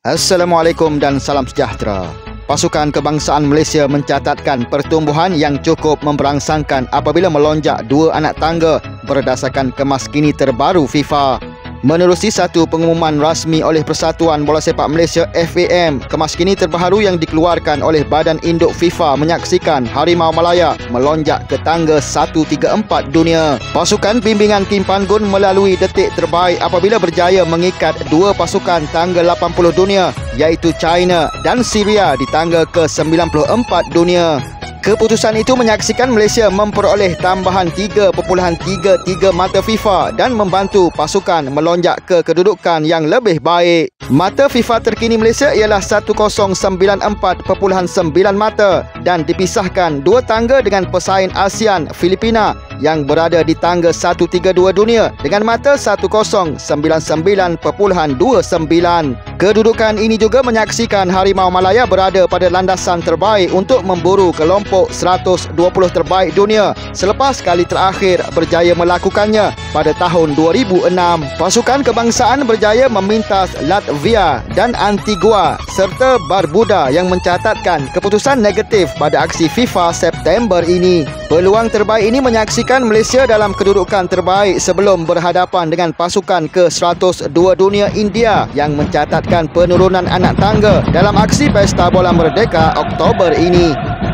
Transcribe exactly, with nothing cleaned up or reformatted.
Assalamualaikum dan salam sejahtera. Pasukan Kebangsaan Malaysia mencatatkan pertumbuhan yang cukup memberangsangkan apabila melonjak dua anak tangga berdasarkan kemas kini terbaru FIFA. Menerusi satu pengumuman rasmi oleh Persatuan Bola Sepak Malaysia F A M, kemas kini terbaru yang dikeluarkan oleh Badan Induk FIFA menyaksikan Harimau Malaya melonjak ke tangga seratus tiga puluh empat dunia. Pasukan bimbingan Kim Pan Gun melalui detik terbaik apabila berjaya mengikat dua pasukan tangga lapan puluh dunia, iaitu China dan Syria di tangga ke sembilan puluh empat dunia. Keputusan itu menyaksikan Malaysia memperoleh tambahan tiga perpuluhan tiga tiga mata FIFA dan membantu pasukan melonjak ke kedudukan yang lebih baik. Mata FIFA terkini Malaysia ialah seribu sembilan puluh empat perpuluhan sembilan mata dan dipisahkan dua tangga dengan pesaing ASEAN Filipina yang berada di tangga seratus tiga puluh dua dunia dengan mata seribu sembilan puluh sembilan perpuluhan dua sembilan. Kedudukan ini juga menyaksikan Harimau Malaya berada pada landasan terbaik untuk memburu kelompok seratus dua puluh terbaik dunia selepas kali terakhir berjaya melakukannya pada tahun dua ribu enam. Pasukan kebangsaan berjaya memintas Latvia dan Antigua serta Barbuda yang mencatatkan keputusan negatif pada aksi FIFA September ini. Peluang terbaik ini menyaksikan Malaysia dalam kedudukan terbaik sebelum berhadapan dengan pasukan ke seratus dua dunia India yang mencatatkan penurunan anak tangga dalam aksi Pesta Bola Merdeka Oktober ini.